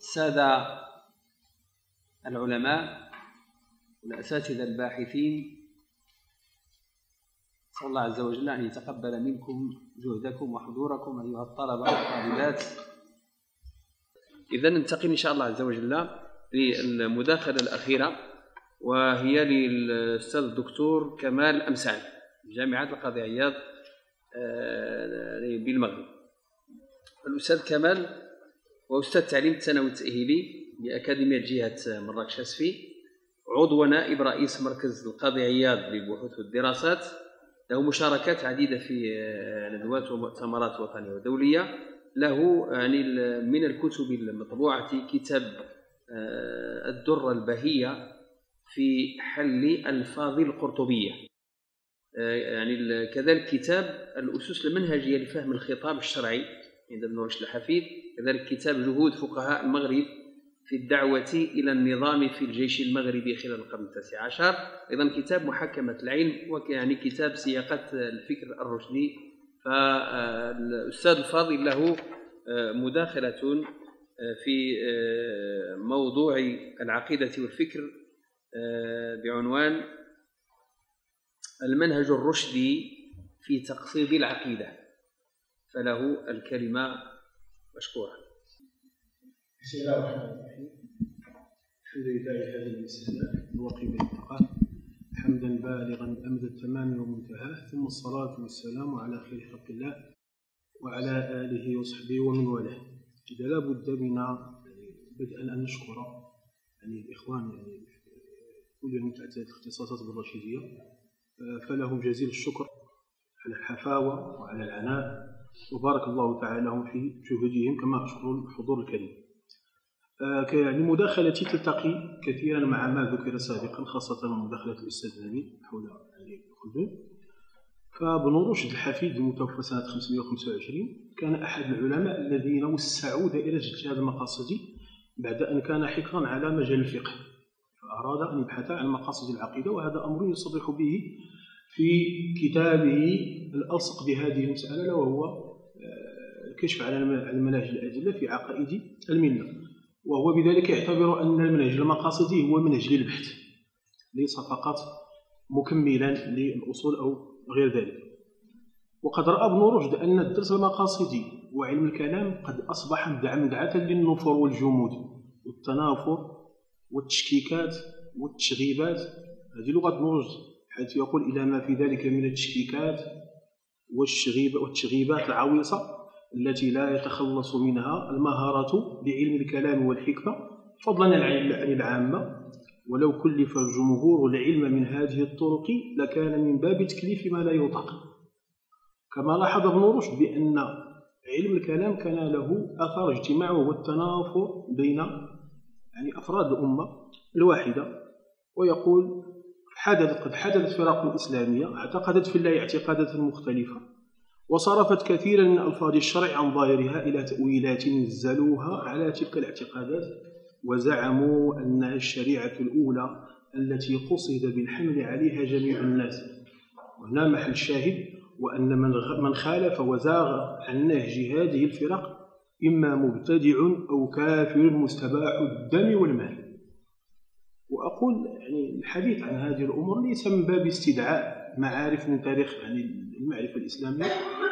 السادة العلماء والأساتذة الباحثين، أسأل الله عز وجل أن يتقبل منكم جهدكم وحضوركم أيها الطلبة والطالبات. إذن ننتقل إن شاء الله عز وجل للمداخلة الأخيرة، وهي للأستاذ الدكتور كمال أمسعد من جامعة القاضي عياض بالمغرب. الأستاذ كمال هو أستاذ تعليم الثانوي التأهيلي بأكاديمية جهة مراكش أسفي، عضو ونائب رئيس مركز القاضي عياض للبحوث والدراسات، له مشاركات عديدة في ندوات ومؤتمرات وطنية ودولية. له يعني من الكتب المطبوعة كتاب الدرة البهية في حل ألفاظ القرطبية، يعني كذلك كتاب الأسس المنهجية لفهم الخطاب الشرعي عند ابن رشد الحفيد، كذلك كتاب جهود فقهاء المغرب في الدعوة إلى النظام في الجيش المغربي خلال القرن التاسع عشر، أيضا كتاب محكمة العلم، ويعني كتاب سياقة الفكر الرشدي. فالأستاذ الفاضل له مداخلة في موضوع العقيدة والفكر بعنوان المنهج الرشدي في تقصيد العقيدة، فله الكلمة مشكورة. بسم الله الرحمن الرحيم. الحمد لله هذا الاستثناء الوقي بالاتقان، حمدا بالغا أمد التمام ومنتهاه، ثم الصلاة والسلام على خير خلق الله وعلى آله وصحبه ومن والاه. إذا لا بد منا بدءا أن نشكر الإخوان كل المتعدد الاختصاصات بالرشيدية، فلهم جزيل الشكر على الحفاوة وعلى العناء، وبارك الله تعالى لهم في جهودهم، كما أشكر الحضور الكريم. مداخلتي تلتقي كثيرا مع ما ذكر سابقا، خاصة مداخلة الأستاذ نبيل حول الخلدون. فابن رشد الحفيد المتوفى سنة 525 كان أحد العلماء الذين وسعوا دائرة اجتهاد المقاصد بعد أن كان حكرا على مجال الفقه، فأراد أن يبحث عن مقاصد العقيدة، وهذا أمر يصرح به في كتابه الألصق بهذه المسألة، وهو الكشف على المناهج الأدلة في عقائد الملة. وهو بذلك يعتبر أن المنهج المقاصدي هو منهج للبحث، ليس فقط مكملا للأصول أو غير ذلك. وقد رأى ابن رشد أن الدرس المقاصدي وعلم الكلام قد أصبح مدعاة للنفور والجمود والتنافر والتشكيكات والتشغيبات. هذه لغة ابن رشد، حيث يقول إلى ما في ذلك من التشكيكات والتشغيبات العويصة التي لا يتخلص منها المهارة بعلم الكلام والحكمة، فضلا عن العامة. ولو كلف الجمهور العلم من هذه الطرق لكان من باب تكليف ما لا يطاق. كما لاحظ ابن رشد بأن علم الكلام كان له أثر اجتماعي، وهو التنافر بين أفراد الأمة الواحدة. ويقول قد حدثت فرق إسلامية اعتقدت في الله اعتقادات مختلفة، وصرفت كثيرا من ألفاظ الشرع عن ظاهرها إلى تأويلات نزلوها على تلك الاعتقادات، وزعموا أنها الشريعة الأولى التي قصد بالحمل عليها جميع الناس. وهنا محل الشاهد، وأن من خالف وزاغ عن نهج هذه الفرق إما مبتدع أو كافر مستباح الدم والمال. وأقول الحديث عن هذه الأمور ليس من باب استدعاء معارف من تاريخ المعرفة الإسلامية،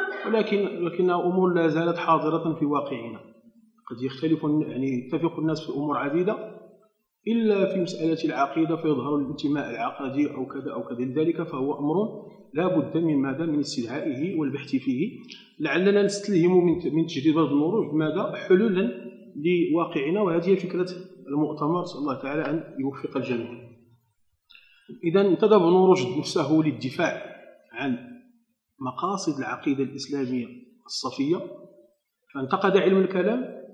ولكنها أمور لا زالت حاضرة في واقعنا. قد يتفق الناس في أمور عديدة، إلا في مسألة العقيدة فيظهر الانتماء العقدي أو كذا أو كذا. لذلك فهو أمر لا بد من استدعائه والبحث فيه، لعلنا نستلهم من تجربة ابن رشد ماذا حلولا لواقعنا. وهذه فكرة المؤتمر، صلى الله تعالى أن يوفق الجميع. إذا انتدب ابن رشد نفسه للدفاع عن مقاصد العقيدة الإسلامية الصفية، فانتقد علم الكلام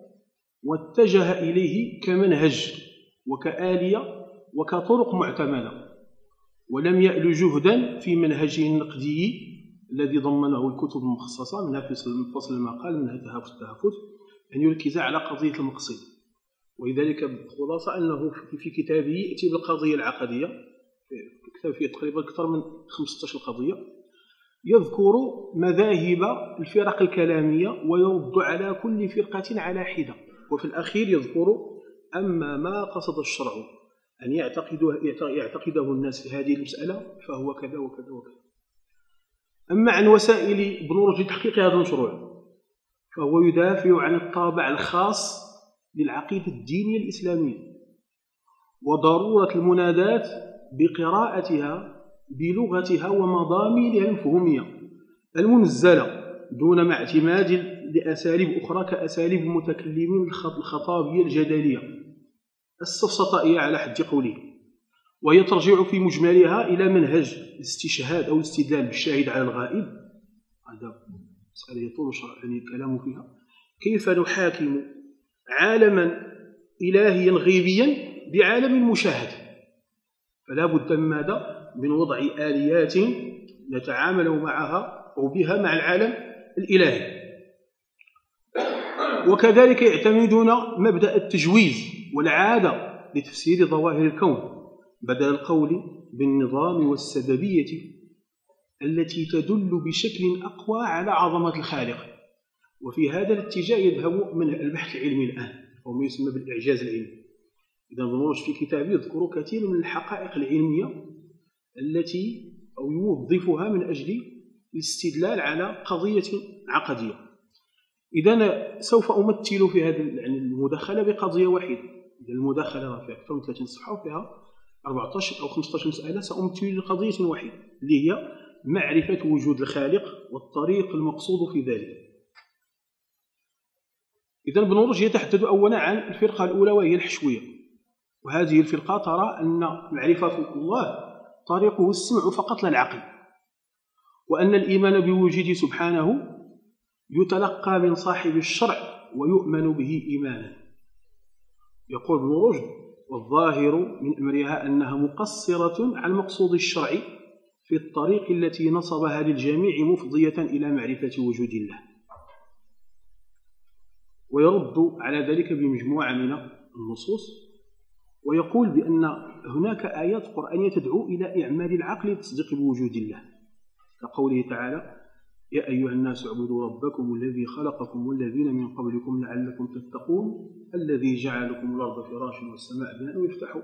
واتجه إليه كمنهج وكآلية وكطرق معتمدة، ولم يأل جهدا في منهجه النقدي الذي ضمنه الكتب المخصصة، منها في فصل المقال منها التهافت، أن يركز على قضية المقصد. ولذلك بخلاصة أنه في كتابه يأتي بالقضية العقدية، كتاب فيه تقريبا أكثر من 15 قضية، يذكر مذاهب الفرق الكلامية ويرد على كل فرقة على حدة. وفي الأخير يذكر أما ما قصد الشرع أن يعتقده الناس في هذه المسألة فهو كذا وكذا وكذا. أما عن وسائل ابن رشد لتحقيق هذا المشروع فهو يدافع عن الطابع الخاص للعقيدة الدينية الإسلامية وضرورة المنادات بقراءتها بلغتها ومضامينها المفهومية المنزلة دون ما اعتماد لأساليب أخرى كأساليب المتكلمين الخطابية الجدلية السفسطائية على حد قوله، وهي ترجع في مجملها إلى منهج الاستشهاد أو الاستدلال بالشاهد على الغائب. هذا مسألة يطول الكلام فيها. كيف نحاكم عالما إلهيا غيبيا بعالم مشاهد؟ فلا بد من ماذا؟ من وضع آليات نتعامل معها أو بها مع العالم الإلهي. وكذلك يعتمدون مبدأ التجويز والعادة لتفسير ظواهر الكون بدل القول بالنظام والسببية التي تدل بشكل أقوى على عظمة الخالق. وفي هذا الاتجاه يذهب من البحث العلمي الآن وما يسمى بالإعجاز العلمي. إذا ابن رشد في كتابه يذكر كثير من الحقائق العلمية التي أو يوظفها من أجل الاستدلال على قضية عقدية. إذا سوف أمثل في هذه المداخلة بقضية واحدة. المداخلة فيها أكثر من 30 صفحة وفيها 14 أو 15 مسألة. سأمثل لقضية واحدة اللي هي معرفة وجود الخالق والطريق المقصود في ذلك. إذا ابن رشد يتحدث أولا عن الفرقة الأولى وهي الحشوية، وهذه الفرقة ترى أن معرفة الله طريقه السمع فقط لا العقل، وأن الإيمان بوجوده سبحانه يتلقى من صاحب الشرع ويؤمن به إيمانا. يقول ابن رشد: والظاهر من أمرها أنها مقصرة عن مقصود الشرع في الطريق التي نصبها للجميع مفضية إلى معرفة وجود الله. ويرد على ذلك بمجموعة من النصوص، ويقول بأن هناك آيات قرآنية تدعو إلى إعمال العقل للتصديق بوجود الله، كقوله تعالى: يا أيها الناس اعبدوا ربكم الذي خلقكم والذين من قبلكم لعلكم تتقون الذي جعل لكم الأرض فراشا والسماء بناء ويفتح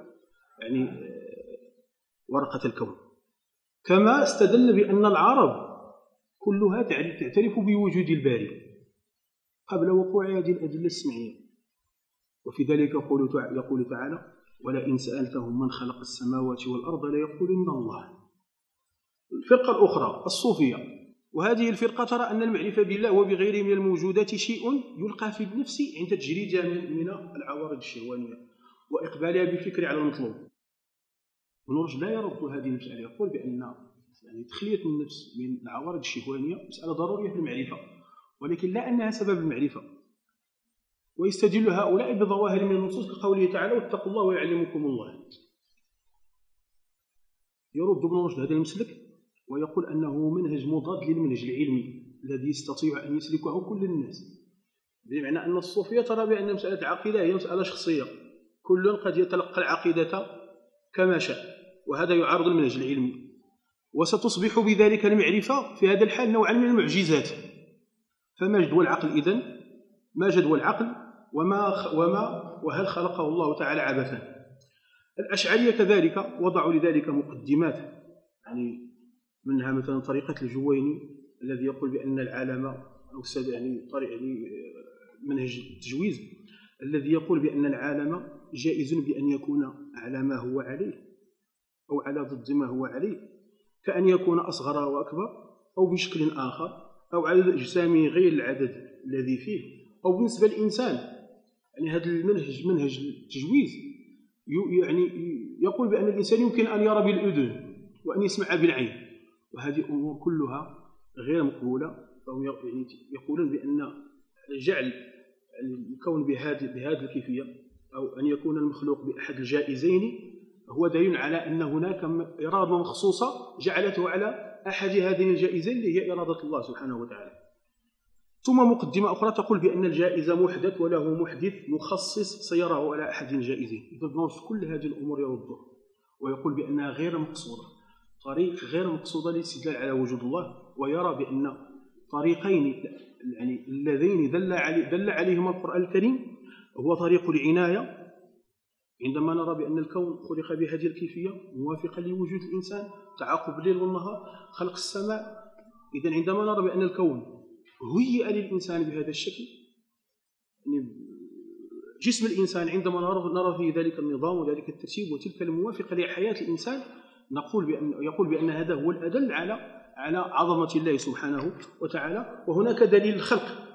ورقة الكون. كما استدل بأن العرب كلها تعترف بوجود الباري قبل وقوع هذه الأدلة السمعية. وفي ذلك يقول تعالى: ولئن سألتهم من خلق السماوات والأرض ليقولن الله. الفرقة الأخرى الصوفية، وهذه الفرقة ترى أن المعرفة بالله وبغيره من الموجودات شيء يلقى في النفس عند تجريدها من العوارض الشهوانية وإقبالها بالفكر على المطلوب. ابن رشد لا يرد هذه المسألة، يقول بأن تخلية النفس من العوارض الشهوانية مسألة ضرورية في المعرفة، ولكن لا أنها سبب المعرفة. ويستدل هؤلاء بظواهر من النصوص كقوله تعالى: واتقوا الله ويعلمكم الله. يرد ابن رشد هذا المسلك ويقول أنه منهج مضاد للمنهج العلمي الذي يستطيع أن يسلكه كل الناس، بمعنى أن الصوفية ترى بأن مسألة العقيدة هي مسألة شخصية، كل قد يتلقى العقيدة كما شاء، وهذا يعارض المنهج العلمي، وستصبح بذلك المعرفة في هذا الحال نوعا من المعجزات. فما جدوى العقل إذن؟ ما جدوى العقل وهل خلقه الله تعالى عبثا؟ الأشعرية كذلك وضعوا لذلك مقدمات، يعني منها مثلا طريقة الجويني الذي يقول بأن العالم أو منهج التجويز الذي يقول بأن العالم جائز بأن يكون على ما هو عليه أو على ضد ما هو عليه، كأن يكون أصغر وأكبر أو بشكل آخر أو عدد أجسامه غير العدد الذي فيه أو بالنسبة للإنسان. يعني هذا منهج التجويز يعني يقول بأن الإنسان يمكن أن يرى بالأذن وأن يسمع بالعين، وهذه أمور كلها غير مقبولة. فهم يقولون بأن جعل الكون بهذه الكيفية أو أن يكون المخلوق بأحد الجائزين هو دليل على أن هناك إرادة مخصوصة جعلته على أحد هذين الجائزين اللي هي إرادة الله سبحانه وتعالى. ثم مقدمة أخرى تقول بأن الجائز محدث وله محدث مخصص سيره على أحد الجائزين. إذا ابن رشد كل هذه الأمور يردها ويقول بأنها غير مقصودة، طريق غير مقصودة للاستدلال على وجود الله، ويرى بأن طريقين يعني اللذين دل عليهما القرآن الكريم هو طريق العناية. عندما نرى بأن الكون خلق بهذه الكيفية موافقا لوجود الإنسان، تعاقب الليل والنهار، خلق السماء، إذن عندما نرى بأن الكون هيئ للإنسان بهذا الشكل، يعني جسم الإنسان عندما نرى في ذلك النظام وذلك الترتيب وتلك الموافقة لحياة الإنسان، يقول بأن هذا هو الأدل على عظمة الله سبحانه وتعالى. وهناك دليل الخلق،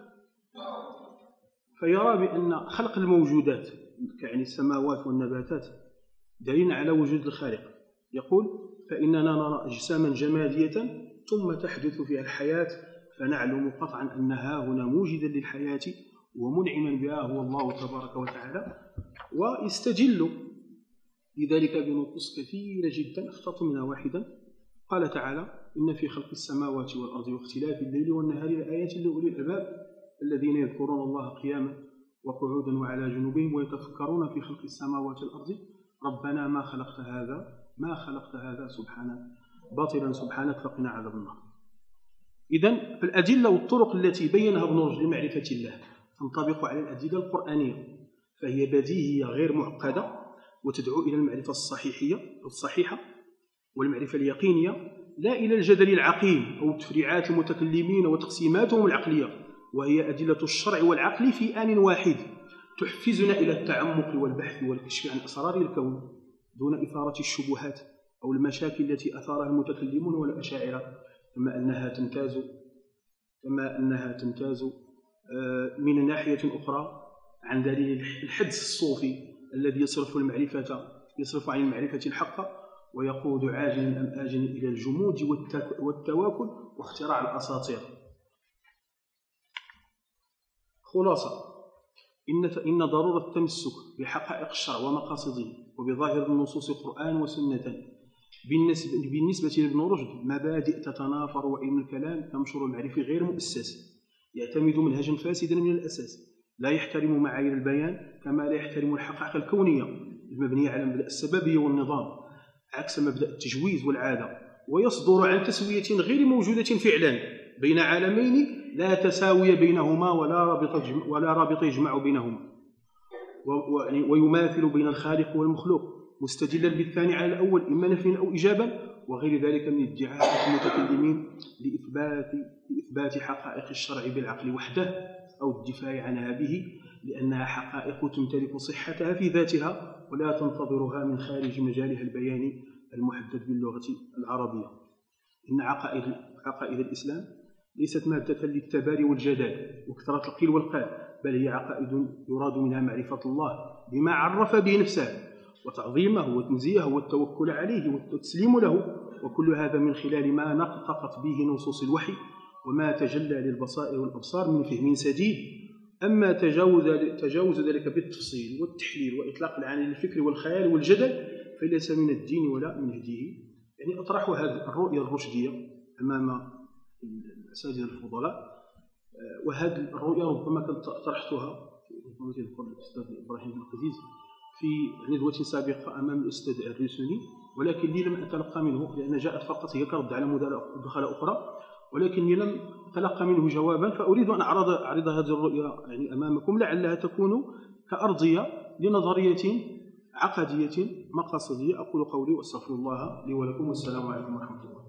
فيرى بأن خلق الموجودات يعني السماوات والنباتات دليل على وجود الخالق. يقول: فإننا نرى أجساما جمادية ثم تحدث فيها الحياة فنعلم قطعا أنها هنا موجدا للحياة ومنعما بها هو الله تبارك وتعالى. ويستدل لذلك بنصوص كثيرة جدا، اخترت منها واحدا. قال تعالى: إن في خلق السماوات والأرض واختلاف الليل والنهار لآيات لأولي الألباب الذين يذكرون الله قياما وقعودا وعلى جنوبهم ويتفكرون في خلق السماوات والأرض ربنا ما خلقت هذا سبحانك باطلا سبحانك فقنا عذاب النار. إذن فالأدلة والطرق التي بينها ابن رشد لمعرفة الله تنطبق على الأدلة القرآنية، فهي بديهية غير معقدة وتدعو إلى المعرفة الصحيحة والمعرفة اليقينية، لا إلى الجدل العقيم أو تفريعات المتكلمين وتقسيماتهم العقلية، وهي أدلة الشرع والعقل في آن واحد تحفزنا إلى التعمق والبحث والكشف عن أسرار الكون دون إثارة الشبهات أو المشاكل التي أثارها المتكلمون والأشاعرة، كما أنها تمتاز من ناحية أخرى عن دليل الحدس الصوفي الذي يصرف عن المعرفة الحق ويقود عاجلا أم آجلا إلى الجمود والتواكل واختراع الأساطير. خلاصة: إن ضرورة التمسك بحقائق الشرع ومقاصده وبظاهر النصوص قرآن وسنة بالنسبة لابن رشد مبادئ تتنافر، وعلم الكلام تنشر المعرفة غير مؤسس، يعتمد منهجا فاسدا من الأساس، لا يحترم معايير البيان كما لا يحترم الحقائق الكونية المبنية على مبدأ السببية والنظام عكس مبدأ التجويز والعادة، ويصدر عن تسوية غير موجودة فعلا بين عالمين لا تساوي بينهما ولا رابط يجمع بينهما، ويماثل بين الخالق والمخلوق، مستدلا بالثاني على الأول إما نفيا أو إيجابا، وغير ذلك من ادعاءات المتكلمين لإثبات حقائق الشرع بالعقل وحده أو الدفاع عنها به، لأنها حقائق تمتلك صحتها في ذاتها ولا تنتظرها من خارج مجالها البياني المحدد باللغة العربية. إن عقائد الإسلام ليست مادة للتباري والجدال وكثرة القيل والقال، بل هي عقائد يراد منها معرفة الله بما عرف به نفسه وتعظيمه وتنزيهه والتوكل عليه والتسليم له، وكل هذا من خلال ما نطقت به نصوص الوحي وما تجلى للبصائر والأبصار من فهم سديد. أما تجاوز ذلك بالتفصيل والتحليل وإطلاق العين للفكر والخيال والجدل فليس من الدين ولا من هديه. يعني أطرح هذه الرؤية الرشدية أمام الأساتذة الفضلاء، وهذه الرؤية ربما كنت طرحتها ربما يذكر الأستاذ إبراهيم بن عزيز في ندوة سابقة أمام الأستاذ الريسوني، ولكني لم أتلقى منه، لأن جاءت فقط هي كرد على مداخلة أخرى، ولكني لم أتلقى منه جوابا، فأريد أن أعرض هذه الرؤية يعني أمامكم لعلها تكون كأرضية لنظرية عقدية مقاصدية. أقول قولي وأستغفر الله لي ولكم، والسلام عليكم ورحمة الله.